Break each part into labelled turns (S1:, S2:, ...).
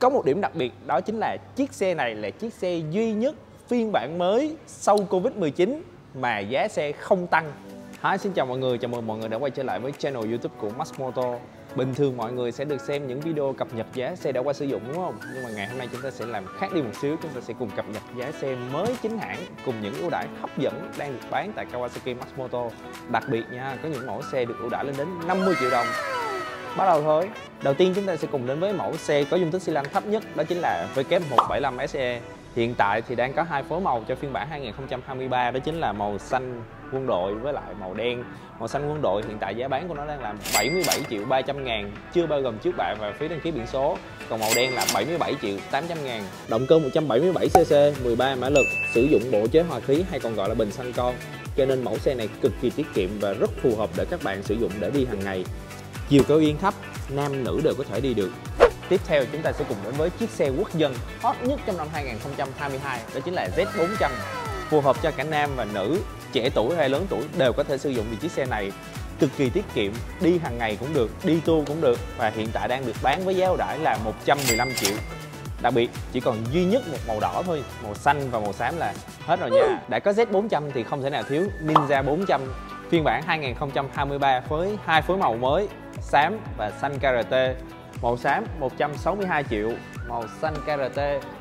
S1: Có một điểm đặc biệt đó chính là chiếc xe này là chiếc xe duy nhất phiên bản mới sau Covid-19 mà giá xe không tăng. Hi, xin chào mọi người, chào mừng mọi người đã quay trở lại với channel YouTube của Max Motor. Bình thường mọi người sẽ được xem những video cập nhật giá xe đã qua sử dụng đúng không? Nhưng mà ngày hôm nay chúng ta sẽ làm khác đi một xíu, chúng ta sẽ cùng cập nhật giá xe mới chính hãng cùng những ưu đãi hấp dẫn đang được bán tại Kawasaki Max Motor. Đặc biệt nha, có những mẫu xe được ưu đãi lên đến 50 triệu đồng. Bắt đầu thôi. Đầu tiên chúng ta sẽ cùng đến với mẫu xe có dung tích xi lanh thấp nhất, đó chính là W175 SE. Hiện tại thì đang có hai phối màu cho phiên bản 2023, đó chính là màu xanh quân đội với lại màu đen. Màu xanh quân đội hiện tại giá bán của nó đang là 77 triệu 300 ngàn, chưa bao gồm trước bạ và phí đăng ký biển số. Còn màu đen là 77 triệu 800 ngàn. Động cơ 177cc, 13 mã lực, sử dụng bộ chế hòa khí hay còn gọi là bình xăng con. Cho nên mẫu xe này cực kỳ tiết kiệm và rất phù hợp để các bạn sử dụng để đi hàng ngày. Chiều cao yên thấp, nam nữ đều có thể đi được. Tiếp theo chúng ta sẽ cùng đến với chiếc xe quốc dân hot nhất trong năm 2022, đó chính là Z400. Phù hợp cho cả nam và nữ, trẻ tuổi hay lớn tuổi đều có thể sử dụng được chiếc xe này. Cực kỳ tiết kiệm, đi hàng ngày cũng được, đi tour cũng được, và hiện tại đang được bán với giá ưu đãi là 115 triệu. Đặc biệt chỉ còn duy nhất một màu đỏ thôi, màu xanh và màu xám là hết rồi nha. Đã có Z400 thì không thể nào thiếu Ninja 400 phiên bản 2023 với hai phối màu mới, xám và xanh KRT. Màu xám 162 triệu, màu xanh KRT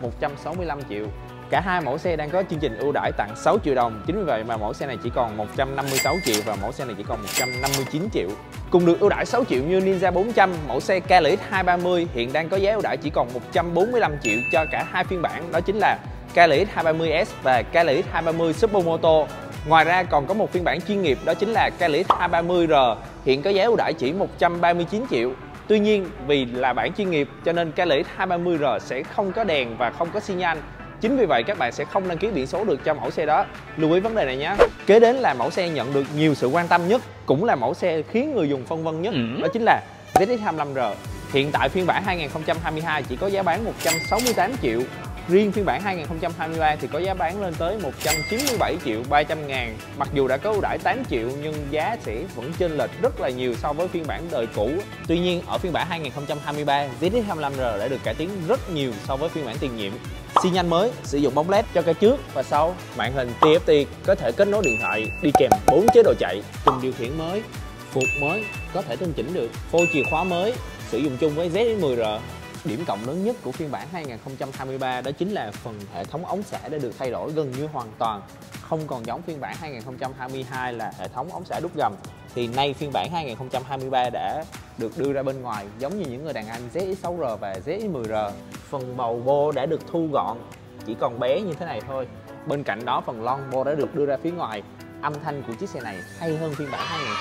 S1: 165 triệu. Cả hai mẫu xe đang có chương trình ưu đãi tặng 6 triệu đồng. Chính vì vậy mà mẫu xe này chỉ còn 156 triệu và mẫu xe này chỉ còn 159 triệu. Cùng được ưu đãi 6 triệu như Ninja 400, mẫu xe KLX 230 hiện đang có giá ưu đãi chỉ còn 145 triệu cho cả hai phiên bản, đó chính là KLX 230S và KLX 230 Supermoto. Ngoài ra còn có một phiên bản chuyên nghiệp, đó chính là KLX 230R, hiện có giá ưu đãi chỉ 139 triệu. Tuy nhiên vì là bản chuyên nghiệp cho nên KLX 230R sẽ không có đèn và không có xi nhan. Chính vì vậy các bạn sẽ không đăng ký biển số được cho mẫu xe đó. Lưu ý vấn đề này nhé. Kế đến là mẫu xe nhận được nhiều sự quan tâm nhất, cũng là mẫu xe khiến người dùng phân vân nhất, đó chính là ZX25R. Hiện tại phiên bản 2022 chỉ có giá bán 168 triệu. Riêng phiên bản 2023 thì có giá bán lên tới 197 triệu 300 ngàn. Mặc dù đã có ưu đãi 8 triệu nhưng giá sẽ vẫn chênh lệch rất là nhiều so với phiên bản đời cũ. Tuy nhiên ở phiên bản 2023, ZX25R đã được cải tiến rất nhiều so với phiên bản tiền nhiệm. Xi nhan mới, sử dụng bóng LED cho cả trước và sau, màn hình TFT có thể kết nối điện thoại, đi kèm 4 chế độ chạy, cùng điều khiển mới, phuộc mới có thể tinh chỉnh được, phô chìa khóa mới, sử dụng chung với ZX10R. Điểm cộng lớn nhất của phiên bản 2023 đó chính là phần hệ thống ống xả đã được thay đổi gần như hoàn toàn. Không còn giống phiên bản 2022 là hệ thống ống xả đúc gầm, thì nay phiên bản 2023 đã được đưa ra bên ngoài giống như những người đàn anh ZX6R và ZX10R. Phần bầu bô đã được thu gọn, chỉ còn bé như thế này thôi. Bên cạnh đó phần lon bô đã được đưa ra phía ngoài. Âm thanh của chiếc xe này hay hơn phiên bản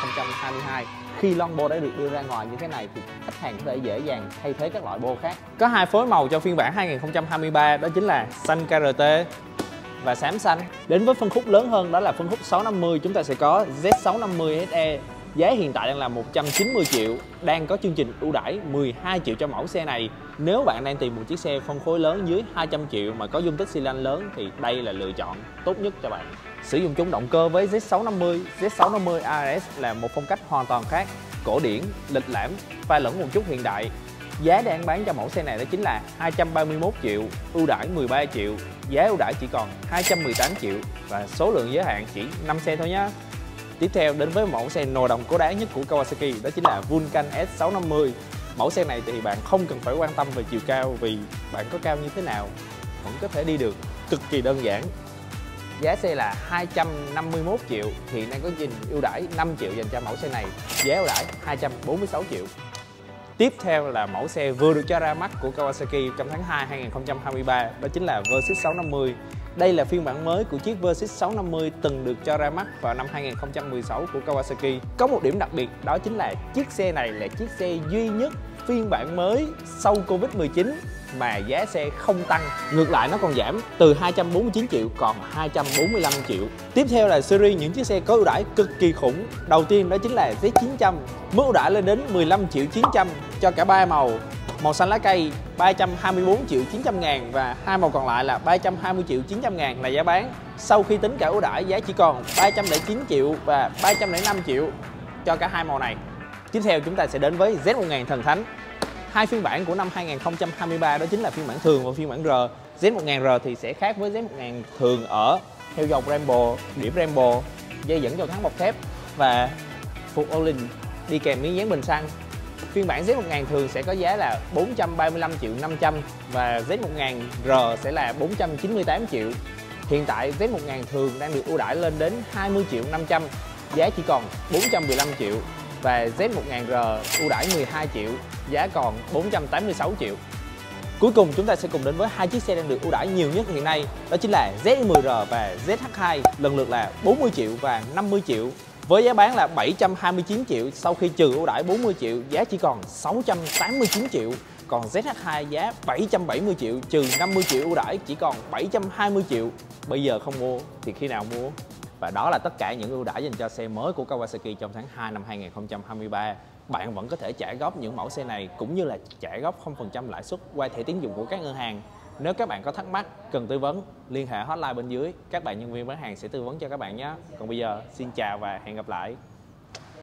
S1: 2022. Khi lon bô đã được đưa ra ngoài như thế này thì khách hàng có thể dễ dàng thay thế các loại bô khác. Có hai phối màu cho phiên bản 2023, đó chính là xanh KRT và xám xanh. Đến với phân khúc lớn hơn, đó là phân khúc 650, chúng ta sẽ có Z650 SE. Giá hiện tại đang là 190 triệu, đang có chương trình ưu đãi 12 triệu cho mẫu xe này. Nếu bạn đang tìm một chiếc xe phân khối lớn dưới 200 triệu mà có dung tích xi lanh lớn thì đây là lựa chọn tốt nhất cho bạn. Sử dụng chung động cơ với Z650 ARS là một phong cách hoàn toàn khác, cổ điển, lịch lãm, pha lẫn một chút hiện đại. Giá đang bán cho mẫu xe này đó chính là 231 triệu, ưu đãi 13 triệu, giá ưu đãi chỉ còn 218 triệu và số lượng giới hạn chỉ 5 xe thôi nhé. Tiếp theo đến với mẫu xe nồi đồng cố đáng nhất của Kawasaki, đó chính là Vulcan S650. Mẫu xe này thì bạn không cần phải quan tâm về chiều cao vì bạn có cao như thế nào vẫn có thể đi được, cực kỳ đơn giản. Giá xe là 251 triệu, hiện đang có chương trình ưu đãi 5 triệu dành cho mẫu xe này, giá ưu đãi 246 triệu. Tiếp theo là mẫu xe vừa được cho ra mắt của Kawasaki trong tháng 2 2023, đó chính là Versys 650. Đây là phiên bản mới của chiếc Versys 650 từng được cho ra mắt vào năm 2016 của Kawasaki. Có một điểm đặc biệt đó chính là chiếc xe này là chiếc xe duy nhất phiên bản mới sau Covid-19 mà giá xe không tăng. Ngược lại nó còn giảm từ 249 triệu còn 245 triệu. Tiếp theo là series những chiếc xe có ưu đãi cực kỳ khủng. Đầu tiên đó chính là Z900, mức ưu đãi lên đến 15 triệu 900 cho cả ba màu. Màu xanh lá cây 324 triệu 900 ngàn và hai màu còn lại là 320 triệu 900 ngàn là giá bán. Sau khi tính cả ưu đãi, giá chỉ còn 309 triệu và 305 triệu cho cả hai màu này. Tiếp theo chúng ta sẽ đến với Z1000 thần thánh. Hai phiên bản của năm 2023 đó chính là phiên bản thường và phiên bản R. Z1000R thì sẽ khác với Z1000 thường ở theo dòng Brembo, điểm Brembo, dây dẫn cho thắng bọc thép và phục Olin đi kèm miếng dán bình xăng. Phiên bản Z1000 thường sẽ có giá là 435.500.000 và Z1000R sẽ là 498 triệu. Hiện tại Z1000 thường đang được ưu đãi lên đến 20.500.000, giá chỉ còn 415 triệu và Z1000R ưu đãi 12 triệu, giá còn 486 triệu. Cuối cùng chúng ta sẽ cùng đến với hai chiếc xe đang được ưu đãi nhiều nhất hiện nay, đó chính là ZX10R và ZH2, lần lượt là 40 triệu và 50 triệu. Với giá bán là 729 triệu, sau khi trừ ưu đãi 40 triệu, giá chỉ còn 689 triệu. Còn ZH2 giá 770 triệu, trừ 50 triệu ưu đãi chỉ còn 720 triệu. Bây giờ không mua thì khi nào mua? Và đó là tất cả những ưu đãi dành cho xe mới của Kawasaki trong tháng 2 năm 2023. Bạn vẫn có thể trả góp những mẫu xe này cũng như là trả góp 0% lãi suất qua thẻ tín dụng của các ngân hàng. Nếu các bạn có thắc mắc, cần tư vấn, liên hệ hotline bên dưới, các bạn nhân viên bán hàng sẽ tư vấn cho các bạn nhé. Còn bây giờ, xin chào và hẹn gặp lại.